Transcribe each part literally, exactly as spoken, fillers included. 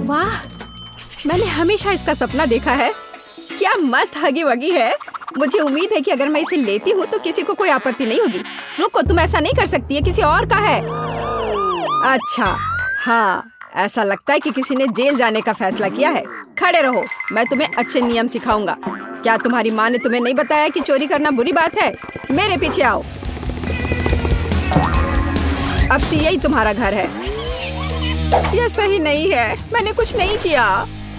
वाह, मैंने हमेशा इसका सपना देखा है। क्या मस्त हगी वगी है। मुझे उम्मीद है कि अगर मैं इसे लेती हूँ तो किसी को कोई आपत्ति नहीं होगी। रुको, तुम ऐसा नहीं कर सकती है, किसी और का है। अच्छा, हाँ, ऐसा लगता है कि किसी ने जेल जाने का फैसला किया है। खड़े रहो, मैं तुम्हें अच्छे नियम सिखाऊंगा। क्या तुम्हारी माँ ने तुम्हें नहीं बताया कि चोरी करना बुरी बात है? मेरे पीछे आओ। अब से यही तुम्हारा घर है। यह सही नहीं है, मैंने कुछ नहीं किया।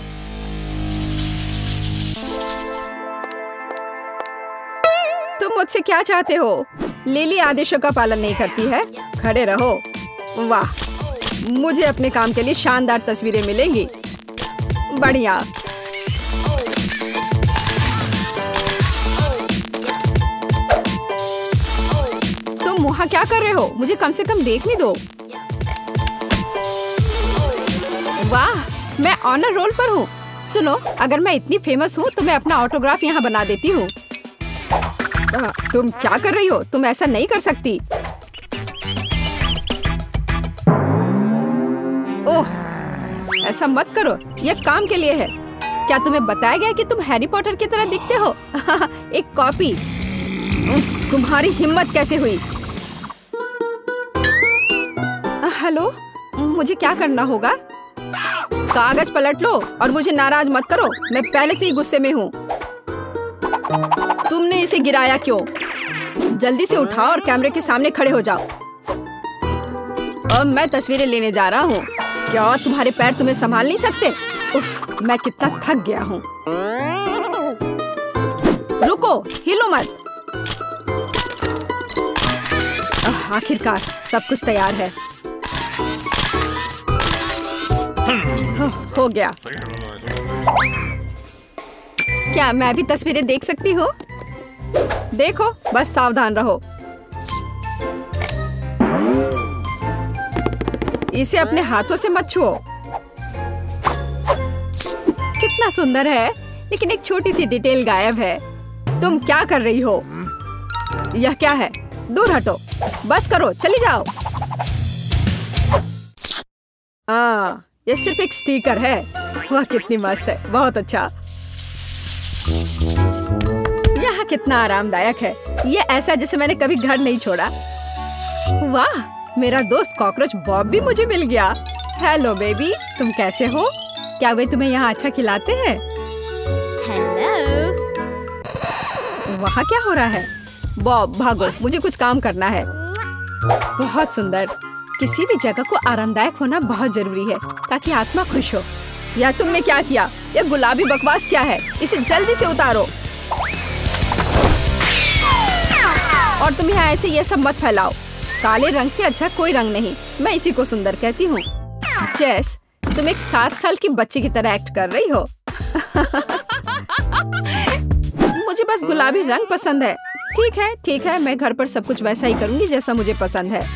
तुम मुझसे क्या चाहते हो? लिली आदेशों का पालन नहीं करती है। खड़े रहो। वाह, मुझे अपने काम के लिए शानदार तस्वीरें मिलेंगी। बढ़िया। तुम वहाँ क्या कर रहे हो? मुझे कम से कम देखने दो। वाह, मैं ऑनर रोल पर हूँ। सुनो, अगर मैं इतनी फेमस हूँ तो मैं अपना ऑटोग्राफ यहाँ बना देती हूँ। तुम क्या कर रही हो? तुम ऐसा नहीं कर सकती। ओह, ऐसा मत करो, यह काम के लिए है। क्या तुम्हें बताया गया कि तुम हैरी पॉटर की तरह दिखते हो? एक कॉपी। तुम्हारी हिम्मत कैसे हुई? हेलो, मुझे क्या करना होगा? कागज पलट लो और मुझे नाराज मत करो, मैं पहले से ही गुस्से में हूँ। तुमने इसे गिराया क्यों? जल्दी से उठाओ और कैमरे के सामने खड़े हो जाओ। अब मैं तस्वीरें लेने जा रहा हूँ। क्या तुम्हारे पैर तुम्हें संभाल नहीं सकते? उफ, मैं कितना थक गया हूँ। रुको, हिलो मत। आखिरकार सब कुछ तैयार है। हो गया। क्या मैं भी तस्वीरें देख सकती हूँ? देखो, बस सावधान रहो। इसे अपने हाथों से मत छुओ। कितना सुंदर है, लेकिन एक छोटी सी डिटेल गायब है। तुम क्या कर रही हो? यह क्या है? दूर हटो, बस करो, चली जाओ। हाँ, यह सिर्फ एक स्टिकर है। वह कितनी मस्त है, बहुत अच्छा। यहाँ कितना आरामदायक है। ये ऐसा जैसे मैंने कभी घर नहीं छोड़ा। वाह, मेरा दोस्त कॉकरोच बॉब भी मुझे मिल गया। हेलो बेबी, तुम कैसे हो? क्या वे तुम्हें यहाँ अच्छा खिलाते हैं? हेलो। वहाँ क्या हो रहा है? बॉब, भागो, मुझे कुछ काम करना है। बहुत सुंदर। किसी भी जगह को आरामदायक होना बहुत जरूरी है ताकि आत्मा खुश हो। या तुमने क्या किया? यह गुलाबी बकवास क्या है? इसे जल्दी से उतारो। और तुम यहाँ ऐसे ये सब मत फैलाओ। काले रंग से अच्छा कोई रंग नहीं। मैं इसी को सुंदर कहती हूँ। जेस, तुम एक सात साल की बच्ची की तरह एक्ट कर रही हो। मुझे बस गुलाबी रंग पसंद है। ठीक है, ठीक है, मैं घर पर सब कुछ वैसा ही करूँगी जैसा मुझे पसंद है।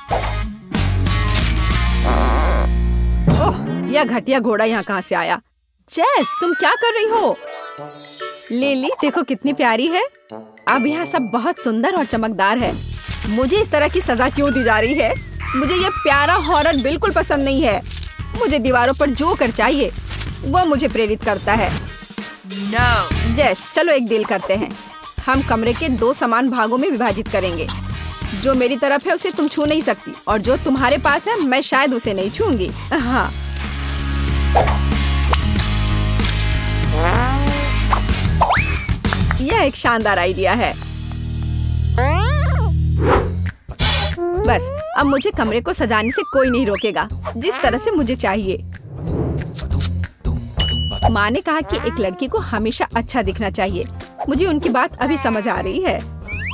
ओह, यह घटिया घोड़ा यहाँ कहाँ से आया? जेस, तुम क्या कर रही हो? लिली, देखो कितनी प्यारी है। अब यहाँ सब बहुत सुंदर और चमकदार है। मुझे इस तरह की सजा क्यों दी जा रही है? मुझे ये प्यारा हॉरर बिल्कुल पसंद नहीं है। मुझे दीवारों पर जो कर चाहिए वो मुझे प्रेरित करता है। no. जेस, चलो एक डील करते हैं। हम कमरे के दो समान भागों में विभाजित करेंगे। जो मेरी तरफ है उसे तुम छू नहीं सकती और जो तुम्हारे पास है मैं शायद उसे नहीं छूंगी। हाँ, यह एक शानदार आइडिया है। बस अब मुझे कमरे को सजाने से कोई नहीं रोकेगा, जिस तरह से मुझे चाहिए। माँ ने कहा कि एक लड़की को हमेशा अच्छा दिखना चाहिए। मुझे उनकी बात अभी समझ आ रही है।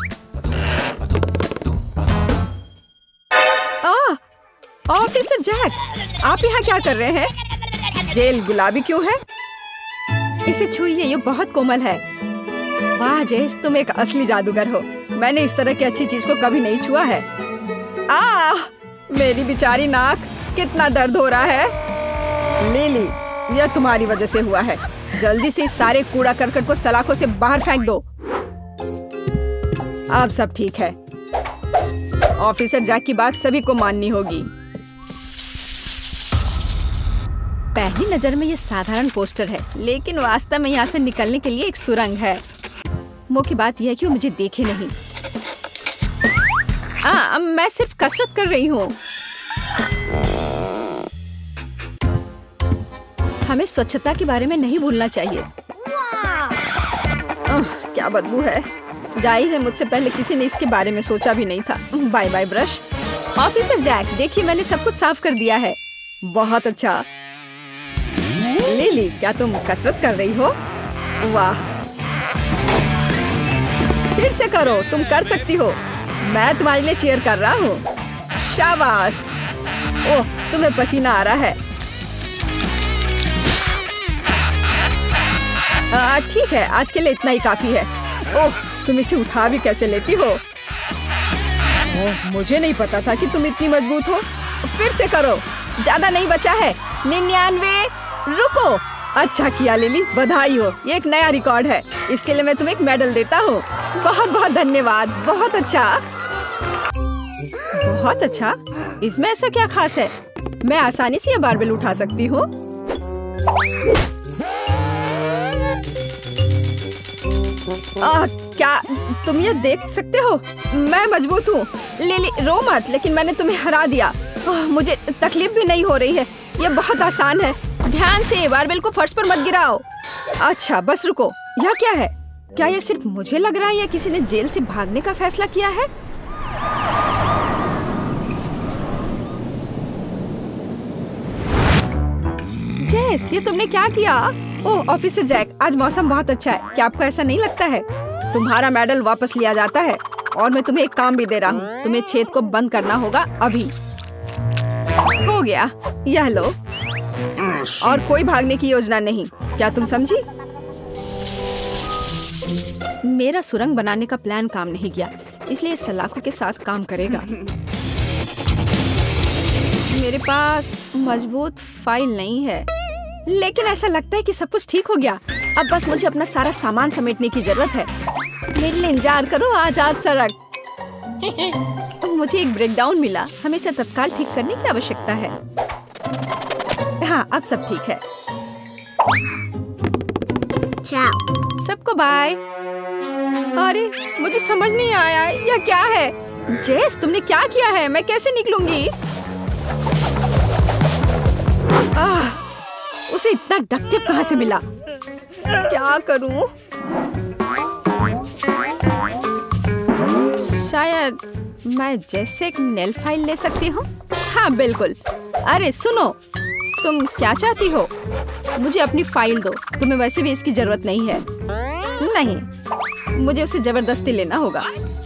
आह, ऑफिसर जैक, आप यहाँ क्या कर रहे हैं? जेल गुलाबी क्यों है? इसे छुइए, ये बहुत कोमल है। वाह जेस, तुम एक असली जादूगर हो। मैंने इस तरह की अच्छी चीज को कभी नहीं छुआ है। आह, मेरी बेचारी नाक, कितना दर्द हो रहा है। लिली, यह तुम्हारी वजह से हुआ है। जल्दी से इस सारे कूड़ा करकट को सलाखों से बाहर फेंक दो। अब सब ठीक है। ऑफिसर जैक की बात सभी को माननी होगी। पहली नजर में ये साधारण पोस्टर है, लेकिन वास्तव में यहाँ से निकलने के लिए एक सुरंग है। मुख्य बात यह है कि वो मुझे देखे नहीं। आ, मैं सिर्फ कसरत कर रही हूँ। हमें स्वच्छता के बारे में नहीं भूलना चाहिए। आह, क्या बदबू है। जाहिर है मुझसे पहले किसी ने इसके बारे में सोचा भी नहीं था। Bye bye brush. Officer Jack, देखिए मैंने सब कुछ साफ कर दिया है। बहुत अच्छा। लिली, क्या तुम कसरत कर रही हो? वाह, फिर से करो, तुम कर सकती हो। मैं तुम्हारे लिए चीयर कर रहा हूँ। शाबाश। ओह, तुम्हें पसीना आ रहा है। ठीक है, आज के लिए इतना ही काफी है। ओह, तुम इसे उठा भी कैसे लेती हो? ओह, मुझे नहीं पता था कि तुम इतनी मजबूत हो। फिर से करो, ज्यादा नहीं बचा है। निन्यानवे। रुको। अच्छा किया लिली, बधाई हो, ये एक नया रिकॉर्ड है। इसके लिए मैं तुम्हें एक मेडल देता हूँ। बहुत बहुत धन्यवाद। बहुत अच्छा, बहुत अच्छा। इसमें ऐसा क्या खास है? मैं आसानी से ये बारबेल उठा सकती हूँ। आ, क्या तुम ये देख सकते हो? मैं मजबूत हूँ। लिली, रो मत, लेकिन मैंने तुम्हें हरा दिया। आ, मुझे तकलीफ भी नहीं हो रही है। ये बहुत आसान है। ध्यान से, बारबेल को फर्श पर मत गिराओ। अच्छा, बस रुको। यह क्या है? क्या यह सिर्फ मुझे लग रहा है या किसी ने जेल से भागने का फैसला किया है? जेस, ये तुमने क्या किया? ओह ऑफिसर जैक, आज मौसम बहुत अच्छा है। क्या आपको ऐसा नहीं लगता है? तुम्हारा मेडल वापस लिया जाता है और मैं तुम्हें एक काम भी दे रहा हूँ। तुम्हें छेद को बंद करना होगा अभी। हो गया, यह लो। और कोई भागने की योजना नहीं। क्या तुम समझी? मेरा सुरंग बनाने का प्लान काम नहीं किया, इसलिए सलाखों के साथ काम करेगा। मेरे पास मजबूत फाइल नहीं है, लेकिन ऐसा लगता है कि सब कुछ ठीक हो गया। अब बस मुझे अपना सारा सामान समेटने की जरूरत है। मेरे लिए इंतजार करो, आजाद सड़क। मुझे एक ब्रेकडाउन मिला। हमें इसे तत्काल ठीक करने की आवश्यकता है। हाँ, अब सब ठीक है। सबको बाय। अरे, मुझे समझ नहीं आया यह क्या है। जेस, तुमने क्या किया है? मैं कैसे निकलूंगी? आह, उसे इतना डक्ट टेप कहाँ से मिला? क्या करूं? शायद मैं जैसे एक नेल फाइल ले सकती हूँ। हाँ बिल्कुल। अरे सुनो, तुम क्या चाहती हो? मुझे अपनी फाइल दो। तुम्हें वैसे भी इसकी जरूरत नहीं है। नहीं, मुझे उसे जबरदस्ती लेना होगा।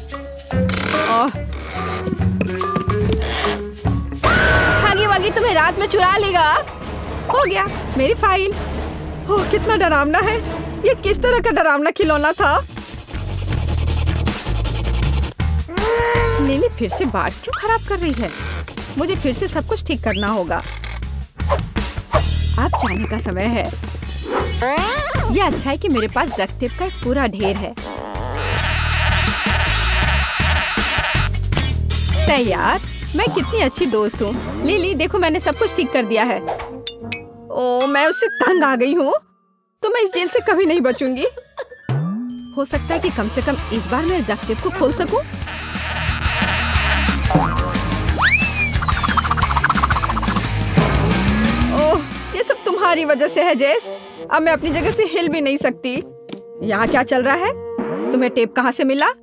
भागी वागी तुम्हें रात में चुरा लेगा। हो गया, मेरी फाइल। ओह, कितना डरावना है। ये किस तरह का डरावना खिलौना था? लिली फिर से बार्स क्यों खराब कर रही है? मुझे फिर से सब कुछ ठीक करना होगा। अब जाने का समय है। यह अच्छा है कि मेरे पास डक्ट टेप का एक पूरा ढेर है। तैयार। मैं कितनी अच्छी दोस्त हूँ। लिली देखो, मैंने सब कुछ ठीक कर दिया है। ओ, मैं उससे तंग आ गई हूँ। तो मैं इस जेल से कभी नहीं बचूंगी। हो सकता है कि कम से कम इस बार मैं डक्ट टेप को खोल सकूं। ओह, ये सब तुम्हारी वजह से है जेस। अब मैं अपनी जगह से हिल भी नहीं सकती। यहाँ क्या चल रहा है? तुम्हें टेप कहाँ से मिला?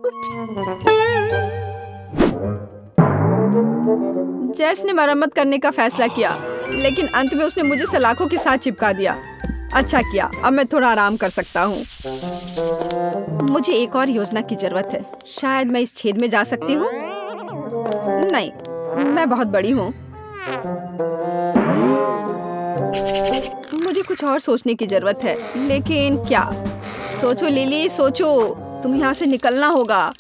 जेस ने मरम्मत करने का फैसला किया, लेकिन अंत में उसने मुझे सलाखों के साथ चिपका दिया। अच्छा किया, अब मैं थोड़ा आराम कर सकता हूँ। मुझे एक और योजना की जरूरत है। शायद मैं इस छेद में जा सकती हूँ। नहीं, मैं बहुत बड़ी हूँ। मुझे कुछ और सोचने की जरूरत है। लेकिन क्या? सोचो लिली, सोचो। तुम्हें यहाँ से निकलना होगा।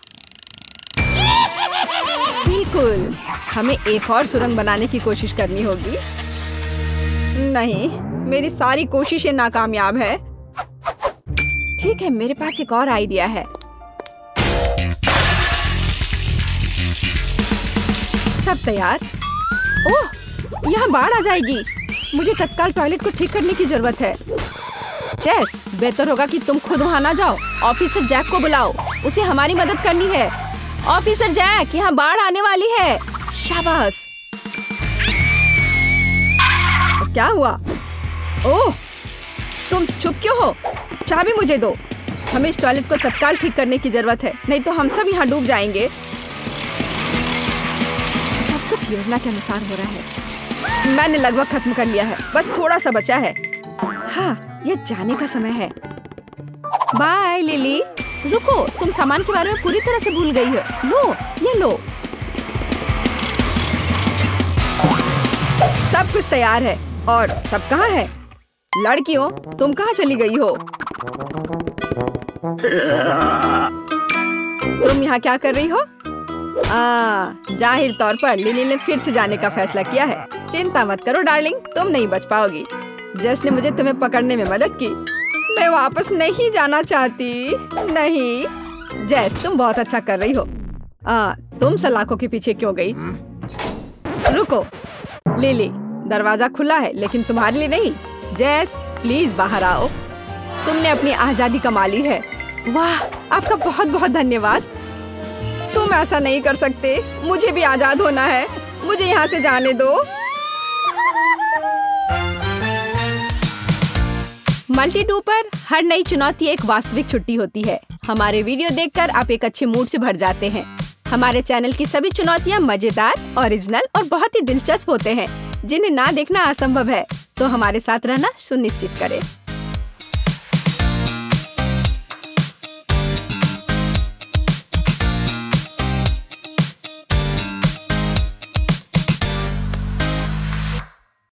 बिल्कुल, हमें एक और सुरंग बनाने की कोशिश करनी होगी। नहीं, मेरी सारी कोशिशें नाकामयाब है। ठीक है, मेरे पास एक और आइडिया है। सब तैयार? ओह, यहाँ बाढ़ आ जाएगी। मुझे तत्काल टॉयलेट को ठीक करने की जरूरत है। जेस, बेहतर होगा कि तुम खुद वहाँ ना जाओ। ऑफिसर जैक को बुलाओ, उसे हमारी मदद करनी है। ऑफिसर जैक, यहाँ बाढ़ आने वाली है। शाबाश। क्या हुआ? ओह, तुम चुप क्यों हो? चाबी मुझे दो। हमें इस टॉयलेट को तत्काल ठीक करने की जरूरत है, नहीं तो हम सब यहाँ डूब जाएंगे। सब कुछ योजना के अनुसार हो रहा है। मैंने लगभग खत्म कर लिया है, बस थोड़ा सा बचा है। हाँ, ये जाने का समय है। Bye Lily. रुको, तुम सामान के बारे में पूरी तरह से भूल गई हो। लो, ये लो। सब कुछ तैयार है। और सब कहाँ है? लड़कियों, तुम कहाँ चली गई हो? तुम यहाँ क्या कर रही हो? आ, जाहिर तौर पर लिली ने फिर से जाने का फैसला किया है। चिंता मत करो डार्लिंग, तुम नहीं बच पाओगी। जस ने मुझे तुम्हें पकड़ने में मदद की। मैं वापस नहीं जाना चाहती। नहीं जैस, तुम बहुत अच्छा कर रही हो। आ, तुम सलाखों के पीछे क्यों गई? रुको लिली, दरवाजा खुला है लेकिन तुम्हारे लिए नहीं। जैस, प्लीज बाहर आओ। तुमने अपनी आजादी कमा ली है। वाह, आपका बहुत बहुत धन्यवाद। तुम ऐसा नहीं कर सकते, मुझे भी आजाद होना है। मुझे यहाँ से जाने दो। मल्टी टू पर हर नई चुनौती एक वास्तविक छुट्टी होती है। हमारे वीडियो देखकर आप एक अच्छे मूड से भर जाते हैं। हमारे चैनल की सभी चुनौतियाँ मजेदार, ओरिजिनल और बहुत ही दिलचस्प होते हैं, जिन्हें ना देखना असंभव है। तो हमारे साथ रहना सुनिश्चित करें।